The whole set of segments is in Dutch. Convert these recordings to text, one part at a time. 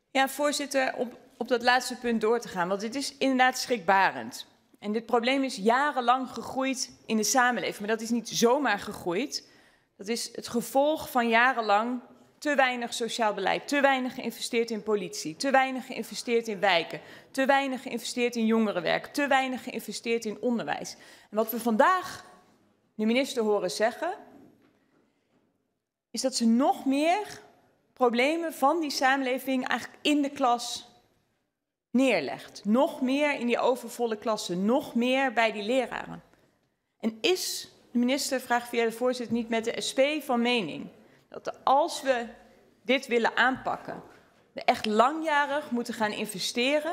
Ja, voorzitter, op dat laatste punt door te gaan, want dit is inderdaad schrikbarend. En dit probleem is jarenlang gegroeid in de samenleving, maar dat is niet zomaar gegroeid. Dat is het gevolg van jarenlang te weinig sociaal beleid, te weinig geïnvesteerd in politie, te weinig geïnvesteerd in wijken, te weinig geïnvesteerd in jongerenwerk, te weinig geïnvesteerd in onderwijs. En wat we vandaag de minister horen zeggen, is dat ze nog meer problemen van die samenleving eigenlijk in de klas neerlegt. Nog meer in die overvolle klassen, nog meer bij die leraren. En is de minister, vraag via de voorzitter, niet met de SP van mening dat als we dit willen aanpakken, we echt langjarig moeten gaan investeren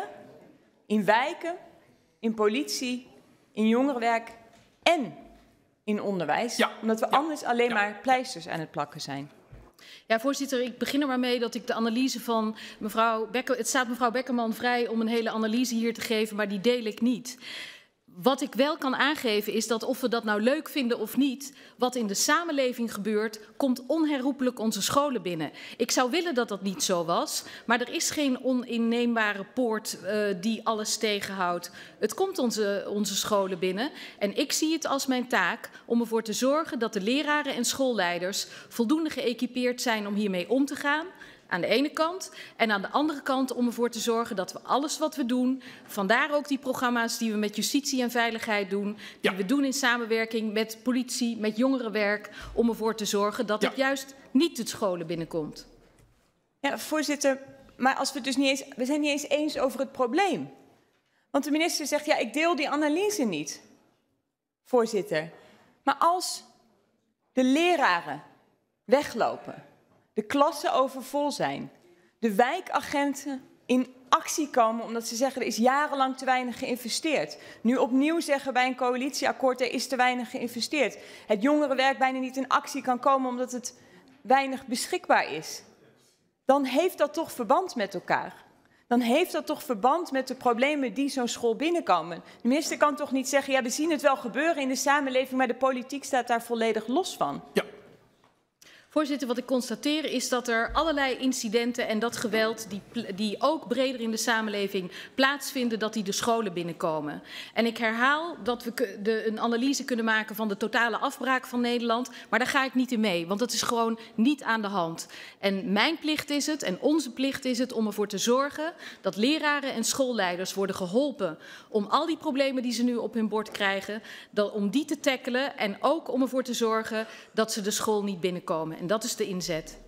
in wijken, in politie, in jongerenwerk en in onderwijs, omdat we anders alleen maar pleisters aan het plakken zijn? Ja, voorzitter, ik begin er maar mee dat ik de analyse van mevrouw Bekker... Het staat mevrouw Beckerman vrij om een hele analyse hier te geven, maar die deel ik niet. Wat ik wel kan aangeven is dat of we dat nou leuk vinden of niet, wat in de samenleving gebeurt, komt onherroepelijk onze scholen binnen. Ik zou willen dat dat niet zo was, maar er is geen oninneembare poort die alles tegenhoudt. Het komt onze scholen binnen en ik zie het als mijn taak om ervoor te zorgen dat de leraren en schoolleiders voldoende geëquipeerd zijn om hiermee om te gaan. Aan de ene kant. En aan de andere kant om ervoor te zorgen dat we alles wat we doen, vandaar ook die programma's die we met justitie en veiligheid doen, die we doen in samenwerking met politie, met jongerenwerk, om ervoor te zorgen dat het juist niet de scholen binnenkomt. Ja, voorzitter, maar als we het dus we zijn niet eens over het probleem. Want de minister zegt, ja, ik deel die analyse niet. Voorzitter, maar als de leraren weglopen, de klassen overvol zijn, de wijkagenten in actie komen omdat ze zeggen er is jarenlang te weinig geïnvesteerd. Nu opnieuw zeggen bij een coalitieakkoord er is te weinig geïnvesteerd. Het jongerenwerk bijna niet in actie kan komen omdat het weinig beschikbaar is. Dan heeft dat toch verband met elkaar. Dan heeft dat toch verband met de problemen die zo'n school binnenkomen. De minister kan toch niet zeggen, ja, we zien het wel gebeuren in de samenleving, maar de politiek staat daar volledig los van. Ja. Voorzitter, wat ik constateer is dat er allerlei incidenten en dat geweld die ook breder in de samenleving plaatsvinden, dat die de scholen binnenkomen. En ik herhaal dat we een analyse kunnen maken van de totale afbraak van Nederland, maar daar ga ik niet in mee, want dat is gewoon niet aan de hand. En mijn plicht is het en onze plicht is het om ervoor te zorgen dat leraren en schoolleiders worden geholpen om al die problemen die ze nu op hun bord krijgen, om die te tackelen en ook om ervoor te zorgen dat ze de school niet binnenkomen. En dat is de inzet.